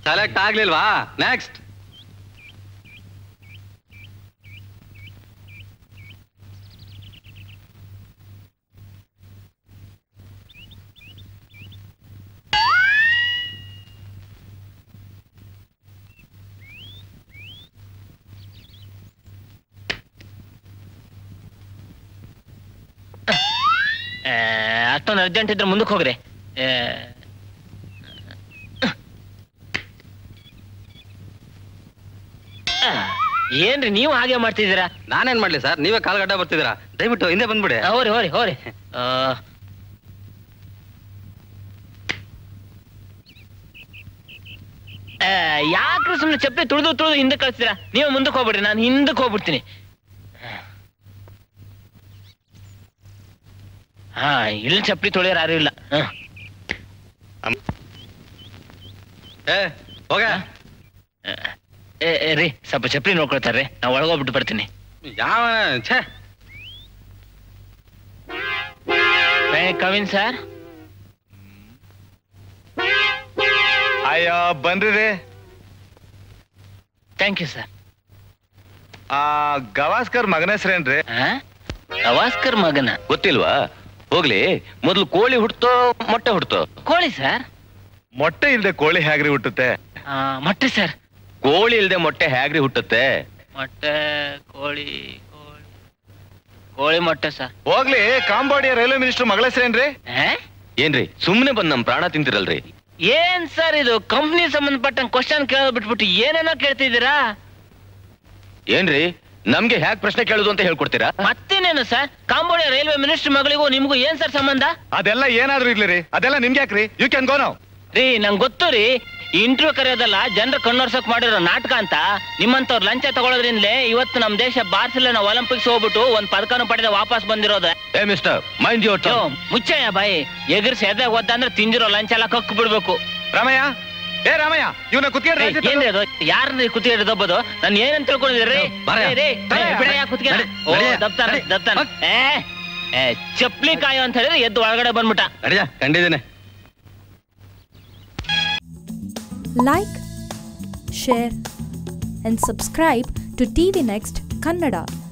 Select ಆಗ್ಲಿಲ್ವಾ? Next. ಅಷ್ಟೊಂದು urgent ಇದ್ರೆ ಮುಂದಕ್ಕೆ ಹೋಗ್ರಿ. ಏನ್ರಿ ನೀವು ಹಾಗೆ ಮಾಡ್ತಿದ್ದೀರಾ? ನಾನೇನ್ ಮಾಡ್ಲಿ ಸರ್, ನೀವೇ ಕಾಲ್ಗಡ್ಡ ಬರ್ತಿದ್ದೀರಾ. ದಯವಿಟ್ಟು ಹಿಂದೆ ಬಂದ್ಬಿಡಿ. ಹೋರಿ ಹೋರಿ ಹೋರಿ. ಯಾಕ್ರಿ ಸುಮ್ಮನೆ ಚಪ್ಪಲಿ ತುಳಿದು ಹಿಂದಕ್ಕೆ ಕಳಿಸ್ತೀರಾ? ನೀವು ಮುಂದಕ್ಕೆ ಹೋಗ್ಬಿಡ್ರಿ, ನಾನು ಹಿಂದಕ್ಕೆ ಹೋಗ್ಬಿಡ್ತೀನಿ. ಹಾ, ಇಲ್ಲಿ ಚಪ್ಪಲಿ ತೊಳೆಯೋರು ಯಾರು ಇಲ್ಲ. ಹೋಗ ರೀ, ಸ್ವಲ್ಪ ಚಪ್ಪಲಿ ನೋಡ್ಕೊಳ್ತಾರ್ರಿ, ನಾವು ಒಳಗೋಗ್ಬಿಟ್ಟು ಬರ್ತೀನಿ. ಯಾವ ಕವಿನ್ ಸರ್? ಅಯ್ಯೋ ಬನ್ರಿ. Thank you sir. ಗವಾಸ್ಕರ್ ಮಗನ ಹೆಸರೇನ್ರಿ? ಗವಾಸ್ಕರ್ ಮಗನ ಗೊತ್ತಿಲ್ವಾ? ಹೋಗ್ಲಿ, ಮೊದಲು ಕೋಳಿ ಹುಟ್ಟೋ ಮೊಟ್ಟೆ ಹುಟ್ಟೋ? ಕೋಳಿ ಸರ್. ಮೊಟ್ಟೆ ಇಲ್ದೆ ಕೋಳಿ ಹೇಗ್ರಿ ಹುಟ್ಟುತ್ತೆ? ಮೊಟ್ಟೆ ಸರ್. ಕೋಳಿ ಇಲ್ದೆ ಮೊಟ್ಟೆ ಹೇಗ್ರಿ ಹುಟ್ಟುತ್ತೆ? ಮೊಟ್ಟೆ ಕೋಳಿ ಕೋಳಿ ಮೊಟ್ಟೆ ಸರ್. ಹೋಗ್ಲಿ, ಕಾಂಬೋಡಿಯಾ ರೈಲ್ವೆ ಮಿನಿಸ್ಟರ್ ಮಗಳ ಹೆಸರೇನ್ರಿ? ಏನ್ರಿ ಸುಮ್ನೆ ಬಂದ್ ನಮ್ ಪ್ರಾಣ ತಿಂತಿರಲ್ರಿ? ಏನ್ ಸರ್ ಇದು, ಕಂಪ್ನಿ ಸಂಬಂಧಪಟ್ಟ ಕ್ವಶನ್ ಕೇಳೋದ್ ಬಿಟ್ಬಿಟ್ಟು ಏನೇನೋ ಕೇಳ್ತಿದ್ದೀರಾ? ಏನ್ರಿ ನಮ್ಗೆ ಹ್ಯಾಕ್ ಪ್ರಶ್ನೆ ಕೇಳುದು ಅಂತ ಹೇಳ್ಕೊಡ್ತೀರಾ? ಮತ್ತೇನೇನು ಸರ್, ಕಾಂಬೋಡಿಯಾ ರೈಲ್ವೆ ಮಿನಿಸ್ಟರ್ ಮಗಳಿಗೂ ನಿಮ್ಗೂ ಏನ್ ಸರ್ ಸಂಬಂಧ? ಅದೆಲ್ಲ ಏನಾದ್ರೂ ಇರ್ಲಿ ರೀ, ಅದೆಲ್ಲ ನಿಮ್ಗೆ ಯಾಕ್ರಿ? You can go now. ರೀ, ನಂಗೆ ಗೊತ್ತು ರೀ, ಇಂಟರ್ವ್ಯೂ ಕರೆಯೋದಲ್ಲ ಜನರ ಕಣ್ಣೋರ್ಸಕ್ ಮಾಡಿರೋ ನಾಟಕ ಅಂತ. ನಿಮ್ಮಂತವ್ರು ಲಂಚ ತಗೊಳ್ಳೋದ್ರಿಂದಲೇ ಇವತ್ತು ನಮ್ ದೇಶ ಬಾರ್ಸಿಲೋನಾ ಒಲಿಂಪಿಕ್ಸ್ ಹೋಗ್ಬಿಟ್ಟು ಒಂದ್ ಪದಕನೂ ಪಡೆದ ವಾಪಸ್ ಬಂದಿರೋದು. ಏ ಮಿಸ್ಟರ್, ಮೈಂಡ್ ಯುವರ್ ಟಂಗ್. ಮುಚ್ಚಯ್ಯ ಬಾಯಿ, ಎಗರ್ಸಿ ಎದೆ ಒದ್ದ ಅಂದ್ರೆ ತಿಂದಿರೋ ಲಂಚ ಎಲ್ಲ ಕಕ್ಕು ಬಿಡ್ಬೇಕು. ರಾಮಯ್ಯ, ಏ ರಾಮಯ್ಯ, ಇವನ ಕುತ್ತಿಗೆ ಏನ್ರಿ ಅದು? ಯಾರನ್ರಿ ಕುತ್ತಿಗೆ ದಬ್ಬದು? ನಾನು ಏನಂತ ತಿಳ್ಕೊಂಡಿದ್ದೀರಿ? ದಪ್ತಾನ ಚಪ್ಲಿ ಕಾಯೋ ಅಂತ ಹೇಳಿದ್ರೆ ಎದ್ದು ಒಳಗಡೆ ಬಂದ್ಬಿಟ್ಟ. ಕಂಡಿದ್ದೇನೆ. Like, share and subscribe to TV Next Kannada.